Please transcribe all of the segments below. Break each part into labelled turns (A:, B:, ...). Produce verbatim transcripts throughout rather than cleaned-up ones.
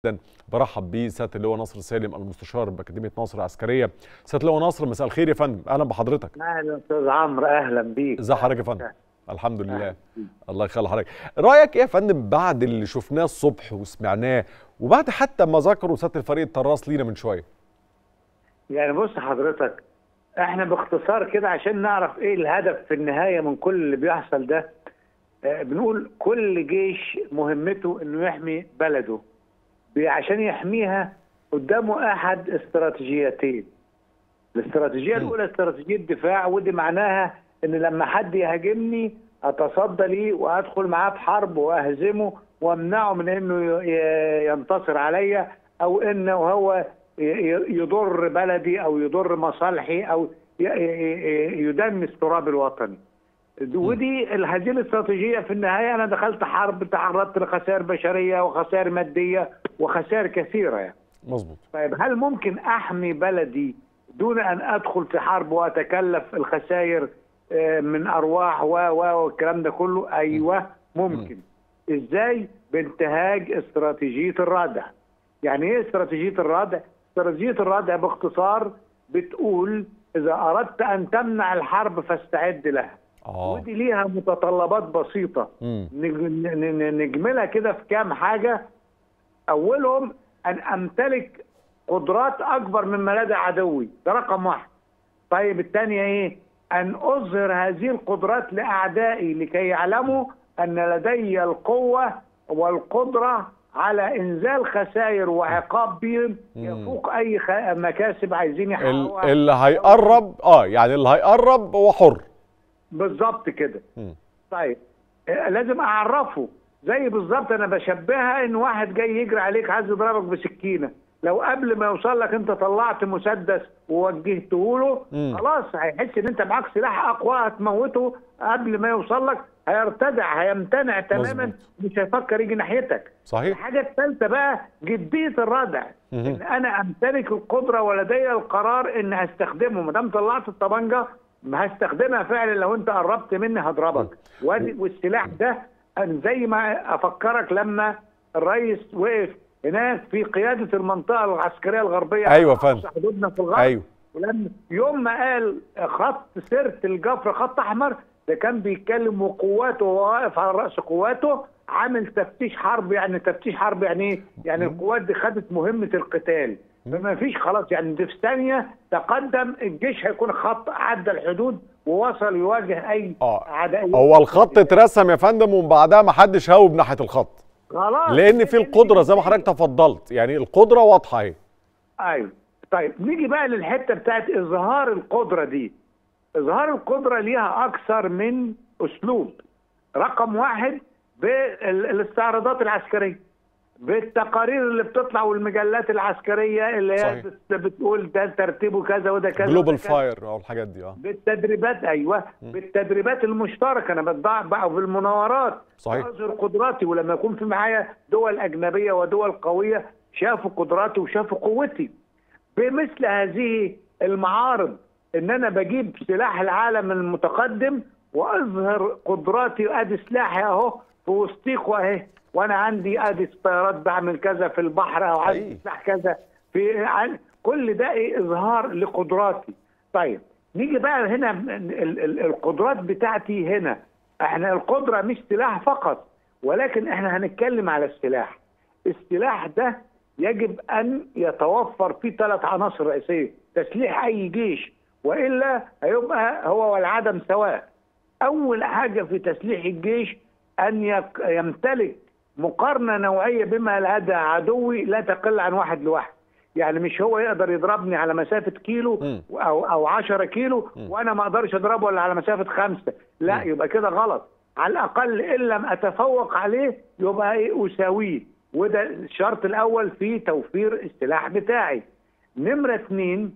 A: جدا. برحب بيه سياده اللواء نصر سالم المستشار باكاديميه ناصر العسكريه. سياده اللواء نصر، مساء الخير يا فندم، اهلا بحضرتك.
B: اهلا استاذ عمرو، اهلا بيك.
A: ازي حضرتك يا فندم؟ الحمد لله.
B: بيك.
A: الله يخلي حضرتك. رايك ايه يا فندم بعد اللي شفناه الصبح وسمعناه وبعد حتى ما ذكروا سياده الفريق الطراس لينا من شويه؟
B: يعني بص حضرتك، احنا باختصار كده عشان نعرف ايه الهدف في النهايه من كل اللي بيحصل ده. آه بنقول كل جيش مهمته انه يحمي بلده، عشان يحميها قدامه احد استراتيجيتين. الاستراتيجيه الاولى استراتيجيه دفاع، ودي معناها ان لما حد يهاجمني اتصدى ليه وادخل معاه في حرب واهزمه وامنعه من انه ينتصر عليا، او انه هو يضر بلدي او يضر مصالحي او يدنس التراب الوطني. ودي هذه الاستراتيجيه في النهايه انا دخلت حرب، تعرضت لخسائر بشريه وخسائر ماديه وخسائر كثيره يعني.
A: مظبوط.
B: طيب هل ممكن احمي بلدي دون ان ادخل في حرب واتكلف الخسائر من ارواح و و والكلام ده كله؟ ايوه ممكن. ازاي؟ بانتهاج استراتيجيه الردع. يعني ايه استراتيجيه الردع؟ استراتيجيه الردع باختصار بتقول اذا اردت ان تمنع الحرب فاستعد لها.
A: آه.
B: ودي ليها متطلبات بسيطه نجملها كده في كام حاجه. اولهم ان امتلك قدرات اكبر مما لدى عدوي، ده رقم واحد. طيب الثانيه ايه؟ ان اظهر هذه القدرات لاعدائي لكي يعلموا ان لدي القوه والقدره على انزال خسائر وعقاب بهم يفوق اي خ... مكاسب عايزين يحققوها.
A: اللي هيقرب اه يعني اللي هيقرب هو حر.
B: بالظبط كده. طيب لازم اعرفه، زي بالظبط انا بشبهها ان واحد جاي يجري عليك عايز يضربك بسكينه، لو قبل ما يوصل لك انت طلعت مسدس ووجهته له خلاص هيحس ان انت معاك سلاح اقوى هتموته قبل ما يوصل لك، هيرتدع هيمتنع تماما. مزبوط. مش هيفكر يجي ناحيتك.
A: صحيح.
B: الحاجه الثالثه بقى جديه الردع، ان انا امتلك القدره ولدي القرار ان استخدمه. ما دام طلعت الطبنجه ما هستخدمها فعلا، لو انت قربت مني هضربك. والسلاح ده زي ما افكرك لما الرئيس وقف هناك في قياده المنطقه العسكريه الغربيه.
A: ايوه فندم.
B: حدودنا في الغرب.
A: ايوه.
B: ولما يوم ما قال خط سيره الجفر خط احمر، ده كان بيتكلم وقواته وهو واقف على راس قواته عامل تفتيش حرب. يعني تفتيش حرب يعني ايه؟ يعني القوات دي خدت مهمه القتال، فما فيش خلاص يعني دي في ثانيه تقدم الجيش هيكون خط عدى الحدود ووصل يواجه اي اعداء.
A: هو الخط اترسم يا فندم ومن بعدها ما حدش هاوب ناحيه الخط
B: خلاص،
A: لان في القدره زي ما حضرتك تفضلت، يعني القدره واضحه اهي.
B: ايوه. طيب نيجي بقى للحته بتاعت اظهار القدره دي. اظهار القدره ليها اكثر من اسلوب. رقم واحد بالاستعراضات العسكريه، بالتقارير اللي بتطلع والمجلات العسكريه اللي هي بتقول ده ترتيبه كذا وده كذا،
A: جلوبال فاير او الحاجات دي. اه
B: بالتدريبات. ايوه م. بالتدريبات المشتركه انا بتضاع بقى في المناورات.
A: صحيح.
B: اظهر قدراتي، ولما يكون في معايا دول اجنبيه ودول قويه شافوا قدراتي وشافوا قوتي. بمثل هذه المعارض ان انا بجيب سلاح العالم المتقدم واظهر قدراتي، ادي سلاحي اهو في وسطيكوا اهي، وانا عندي ادي طيارات بعمل كذا في البحر او عندي سلاح كذا في عن كل ده ايه؟ اظهار لقدراتي. طيب نيجي بقى هنا ال ال القدرات بتاعتي هنا. احنا القدره مش سلاح فقط، ولكن احنا هنتكلم على السلاح. السلاح ده يجب ان يتوفر فيه ثلاث عناصر رئيسيه تسليح اي جيش، والا هيبقى هو والعدم سواء. اول حاجه في تسليح الجيش ان يمتلك مقارنه نوعيه بما لدى عدوي لا تقل عن واحد لواحد. يعني مش هو يقدر يضربني على مسافه كيلو م. او او عشرة كيلو م. وانا ما اقدرش اضربه الا على مسافه خمسة، لا م. يبقى كده غلط. على الاقل ان لم اتفوق عليه يبقى ايه؟ اساويه. وده الشرط الاول في توفير السلاح بتاعي. نمره اثنين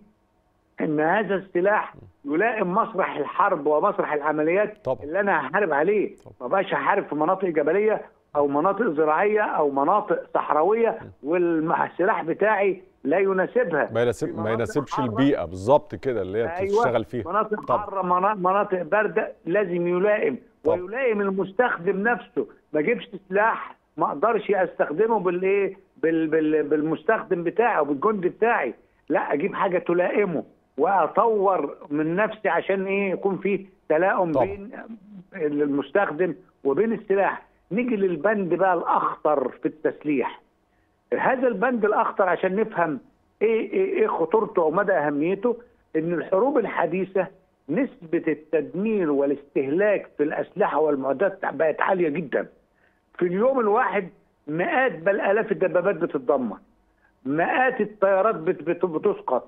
B: ان هذا السلاح يلائم مسرح الحرب ومسرح العمليات طبعا. اللي انا هحارب عليه. ما بقاش هحارب في مناطق جبليه او مناطق زراعيه او مناطق صحراويه والسلاح بتاعي لا يناسبها.
A: ما يناسب ما يناسبش البيئه بالظبط كده اللي هي
B: أيوة
A: بتشتغل فيها.
B: مناطق حاره مناطق بارده لازم يلائم طب. ويلائم المستخدم نفسه. ما اجيبش سلاح ما اقدرش استخدمه بالايه؟ بال بال بالمستخدم بتاعي وبالجندي بتاعي، لا اجيب حاجه تلائمه واطور من نفسي عشان ايه يكون في تلاؤم
A: طبعا.
B: بين المستخدم وبين السلاح. نيجي للبند بقى الاخطر في التسليح. هذا البند الاخطر عشان نفهم ايه ايه, إيه خطورته ومدى اهميته، ان الحروب الحديثه نسبه التدمير والاستهلاك في الاسلحه والمعدات بقت عاليه جدا. في اليوم الواحد مئات بل الاف الدبابات بتتدمر، مئات الطيارات بت بت بتسقط،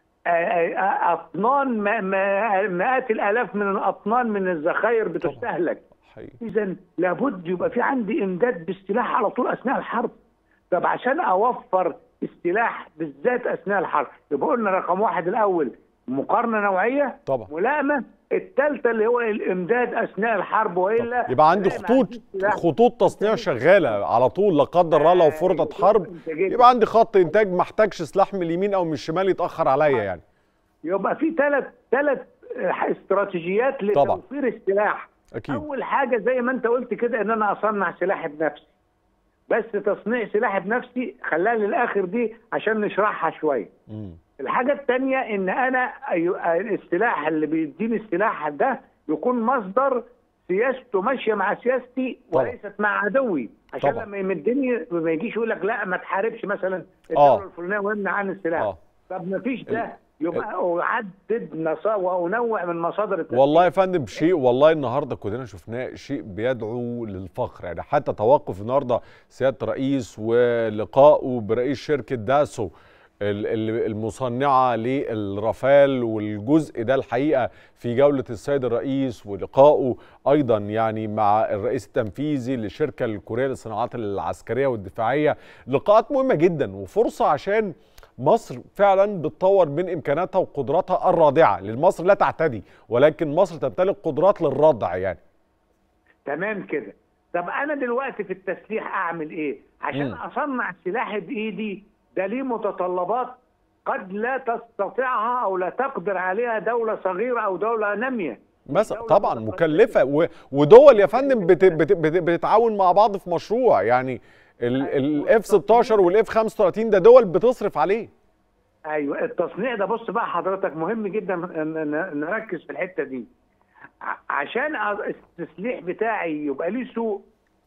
B: اطنان مئات الالاف من الاطنان من الذخائر بتستهلك. اذا لابد يبقى في عندي امداد بالسلاح على طول اثناء الحرب. طب عشان اوفر السلاح بالذات اثناء الحرب، يبقى قلنا رقم واحد الاول مقارنه نوعيه
A: طبعا،
B: ملائمه، الثالثه اللي هو الامداد اثناء الحرب، والا
A: يبقى عندي خطوط خطوط تصنيع شغاله على طول، لا قدر الله لو فرضت حرب يبقى عندي خط انتاج ما احتاجش سلاح من اليمين او من الشمال يتاخر عليا. يعني
B: يبقى في ثلاث ثلاث استراتيجيات لتوفير السلاح.
A: أكيد.
B: اول حاجه زي ما انت قلت كده ان انا اصنع سلاح بنفسي، بس تصنيع سلاح بنفسي خليها للاخر دي عشان نشرحها شويه. م. الحاجه الثانيه ان انا السلاح اللي بيديني السلاح ده يكون مصدر سياسته ماشيه مع سياستي وليست مع عدوي، عشان طبعا. لما يمدني ما يجيش يقول لك لا ما تحاربش مثلا الدوله الفلانيه ويمنع عن السلاح. أوه. طب ما فيش ده، يبقى اعدد وانوع من مصادر التسليح.
A: والله يا فندم شيء، والله النهارده كلنا شفناه شيء بيدعو للفخر. يعني حتى توقف النهارده سياده الرئيس ولقائه برئيس شركه داسو المصنعه للرافال، والجزء ده الحقيقه في جوله السيد الرئيس ولقائه ايضا يعني مع الرئيس التنفيذي للشركه الكوريه للصناعات العسكريه والدفاعيه، لقاءات مهمه جدا وفرصه عشان مصر فعلا بتطور من امكاناتها وقدراتها الرادعه، لان مصر لا تعتدي ولكن مصر تمتلك قدرات للردع. يعني
B: تمام كده. طب انا دلوقتي في التسليح اعمل ايه عشان م. اصنع سلاح بايدي؟ ده ليه متطلبات قد لا تستطيعها او لا تقدر عليها دوله صغيره او دوله ناميه
A: مثلا. طبعا مكلفه، ودول يا فندم بت بت بت بتتعاون مع بعض في مشروع. يعني الاف ستاشر والاف خمسة وتلاتين ده دول بتصرف عليه.
B: ايوه التصنيع ده بص بقى حضرتك مهم جدا نركز في الحته دي. عشان التسليح بتاعي يبقى ليه سوق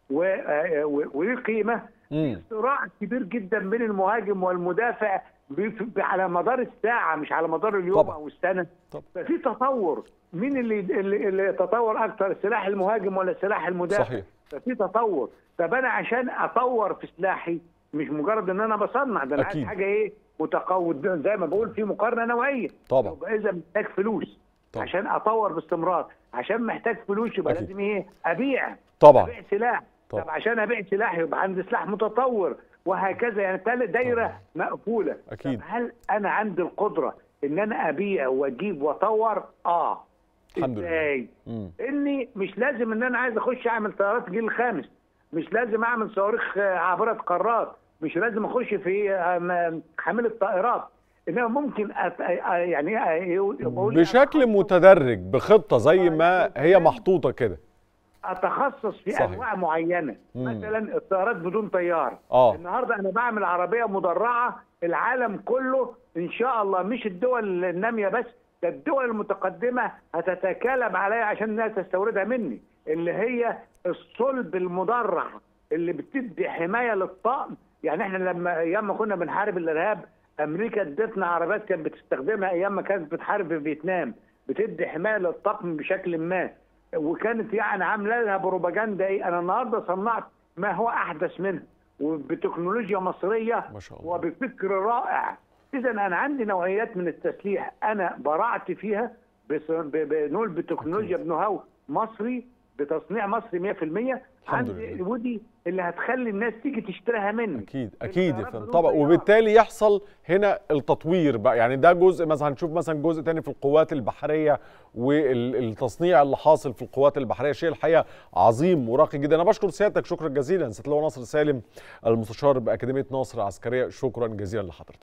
B: وليه قيمه، في صراع كبير جدا بين المهاجم والمدافع على مدار الساعه مش على مدار اليوم طبعا. او السنه. ففي تطور. مين اللي اللي تطور اكتر، السلاح المهاجم ولا السلاح المدافع؟
A: صحيح.
B: ففي تطور. طب انا عشان اطور في سلاحي مش مجرد ان انا بصنع، ده انا عايز حاجه ايه متقود، زي ما بقول في مقارنه نوعيه.
A: طبعا.
B: يبقى اذا محتاج فلوس طبعا. عشان اطور باستمرار، عشان محتاج فلوس يبقى أكيد. لازم ايه ابيع
A: طبعا
B: ابيع سلاح. طبعا. طب عشان ابيع سلاح يبقى عندي سلاح متطور وهكذا. يعني دايره طبعا. مقفوله.
A: اكيد.
B: هل انا عندي القدره ان انا ابيع واجيب واطور؟ اه
A: الحمد
B: لله. اني مش لازم ان انا عايز اخش اعمل طيارات جيل خامس، مش لازم اعمل صواريخ عابره قارات، مش لازم اخش في حامله طائرات، انما ممكن أت... يعني
A: بشكل متدرج بخطه زي ما هي محطوطه كده
B: اتخصص في صحيح. انواع معينه. مم. مثلا الطيارات بدون طيار.
A: اه
B: النهارده انا بعمل عربيه مدرعه العالم كله ان شاء الله، مش الدول الناميه بس، ده الدول المتقدمه هتتكالب عليا عشان الناس تستوردها مني، اللي هي الصلب المدرع اللي بتدي حمايه للطقم. يعني احنا لما ايام ما كنا بنحارب الارهاب امريكا ادتنا عربيات كانت بتستخدمها ايام ما كانت بتحارب في فيتنام، بتدي حمايه للطقم بشكل ما، وكانت يعني عامله لها بروباجندا ايه. انا النهارده صنعت ما هو احدث منها وبتكنولوجيا مصريه
A: ما شاء الله
B: وبفكر رائع. اذا انا عندي نوعيات من التسليح انا برعت فيها بنقول بتكنولوجيا بنو هاو مصري بتصنيع مصري مية في المية. عندي ودي اللي هتخلي الناس تيجي تشتريها مني.
A: اكيد اكيد يا فندم طبعا. وبالتالي يحصل هنا التطوير بقى. يعني ده جزء، مثلا هنشوف مثلا جزء تاني في القوات البحريه والتصنيع اللي حاصل في القوات البحريه، شيء الحقيقه عظيم وراقي جدا. انا بشكر سيادتك شكرا جزيلا سيادة اللواء ناصر سالم المستشار باكاديميه ناصر العسكريه، شكرا جزيلا لحضرتك.